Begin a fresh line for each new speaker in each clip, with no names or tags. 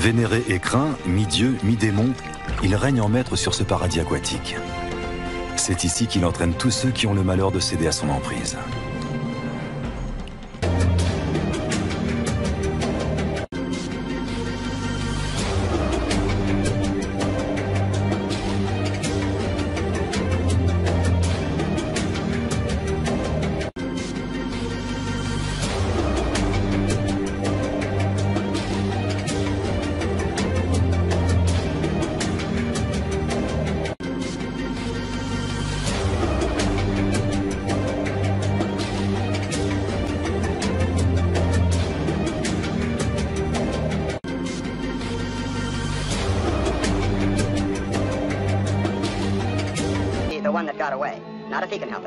Vénéré et craint, mi-dieu, mi-démon, il règne en maître sur ce paradis aquatique. C'est ici qu'il entraîne tous ceux qui ont le malheur de céder à son emprise.
One that got away. Not if he can help it.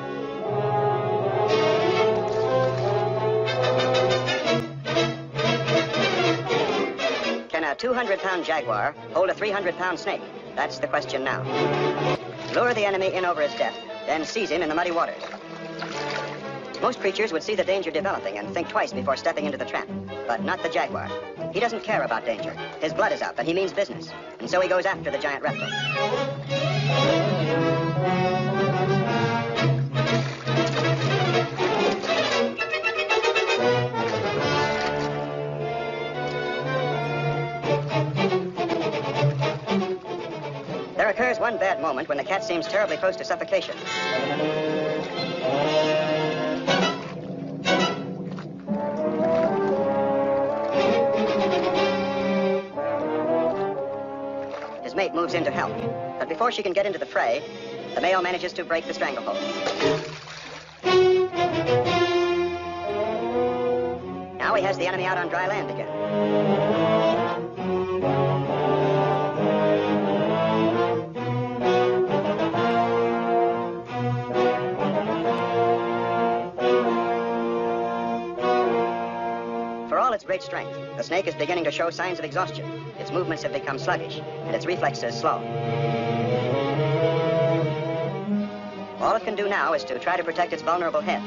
Can a 200-pound jaguar hold a 300-pound snake? That's the question now. Lure the enemy in over his depth, then seize him in the muddy waters. Most creatures would see the danger developing and think twice before stepping into the trap, but not the jaguar. He doesn't care about danger. His blood is up, and he means business. And so he goes after the giant reptile. There occurs one bad moment when the cat seems terribly close to suffocation. His mate moves in to help, but before she can get into the fray, the male manages to break the stranglehold. Now he has the enemy out on dry land again. Its great strength, the snake is beginning to show signs of exhaustion. Its movements have become sluggish, and its reflexes slow. All it can do now is to try to protect its vulnerable head.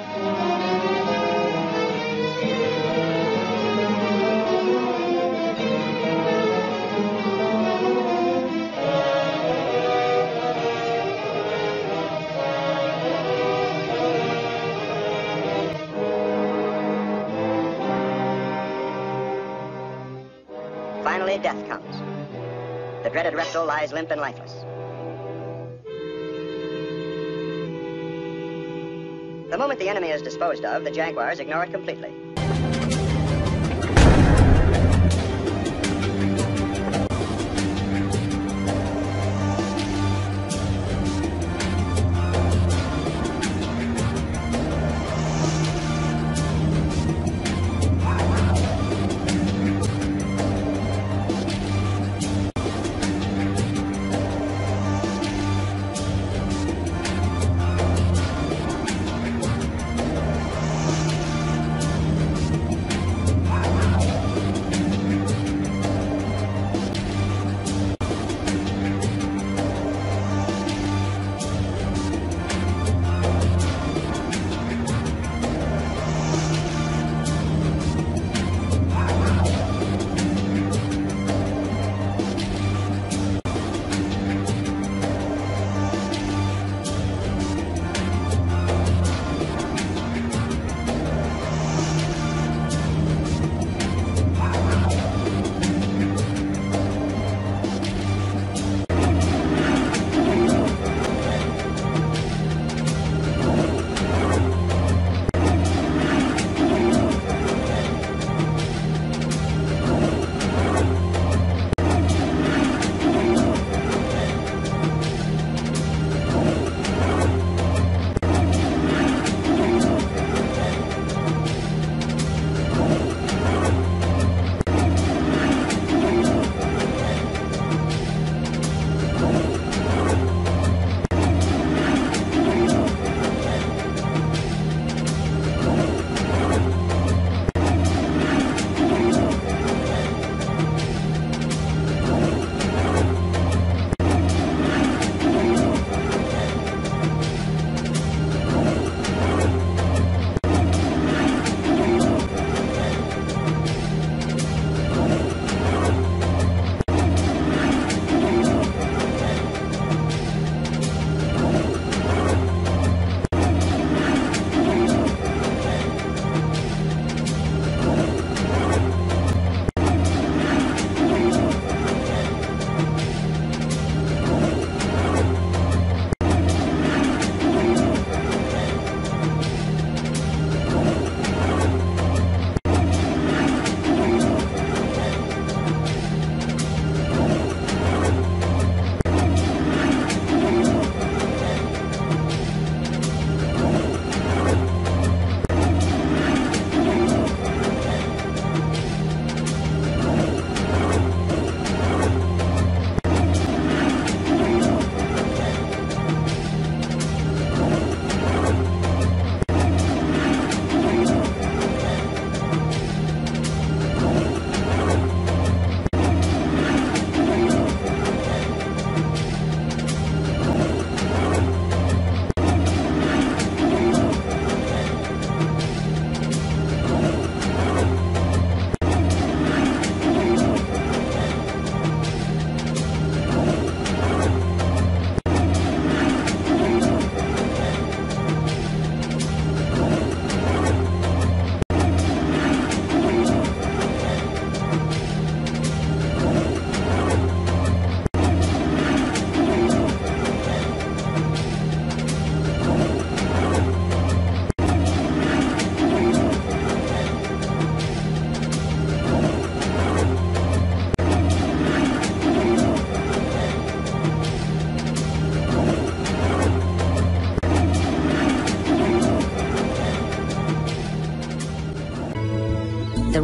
Finally, death comes. The dreaded reptile lies limp and lifeless. The moment the enemy is disposed of, the jaguars ignore it completely.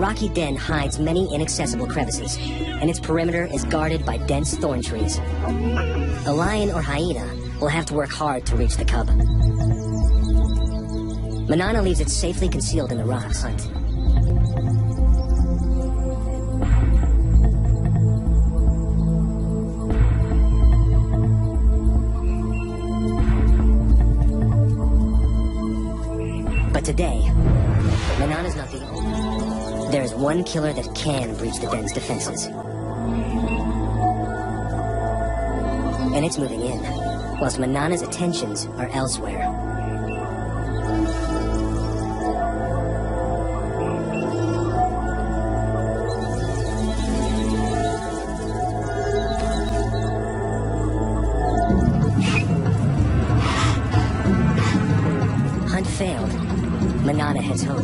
rocky den hides many inaccessible crevices, and its perimeter is guarded by dense thorn trees. A lion or hyena will have to work hard to reach the cub. Manana leaves it safely concealed in the rocks. But today, Manana's not the only. There is one killer that can breach the den's defenses. And it's moving in, whilst Manana's attentions are elsewhere. Hunt failed. Manana heads home.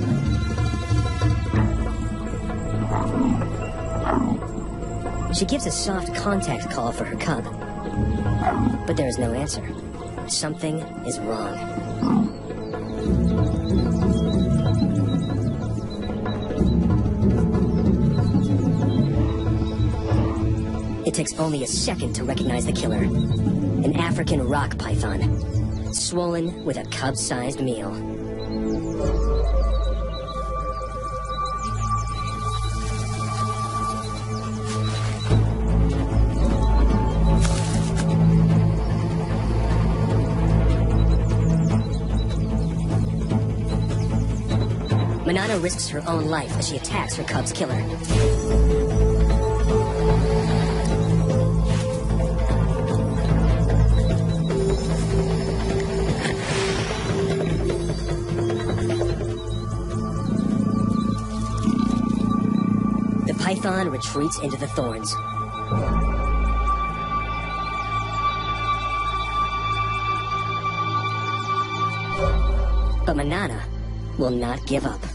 She gives a soft contact call for her cub, but there is no answer. Something is wrong. It takes only a second to recognize the killer. An African rock python, swollen with a cub-sized meal. Manana risks her own life as she attacks her cub's killer. The python retreats into the thorns. But Manana will not give up.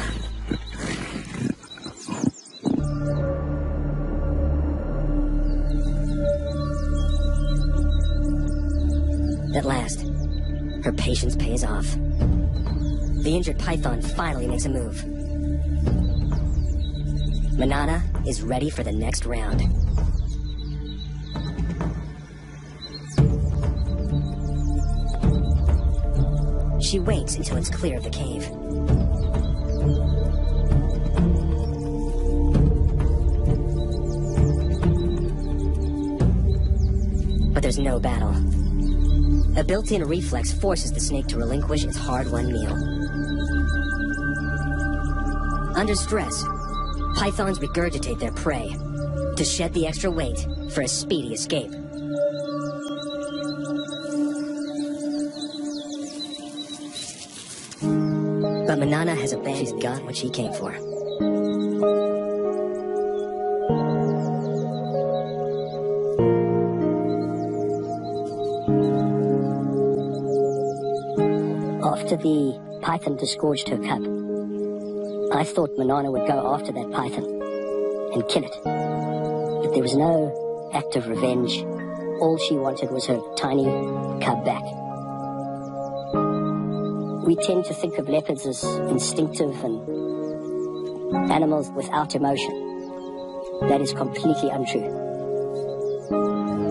At last, her patience pays off. The injured python finally makes a move. Manana is ready for the next round. She waits until it's clear of the cave. But there's no battle. A built-in reflex forces the snake to relinquish its hard-won meal. Under stress, pythons regurgitate their prey to shed the extra weight for a speedy escape. But Manana has abandoned. She's got what she came for. After the python disgorged her cub, I thought Manana would go after that python and kill it. But there was no act of revenge. All she wanted was her tiny cub back. We tend to think of leopards as instinctive and animals without emotion. That is completely untrue.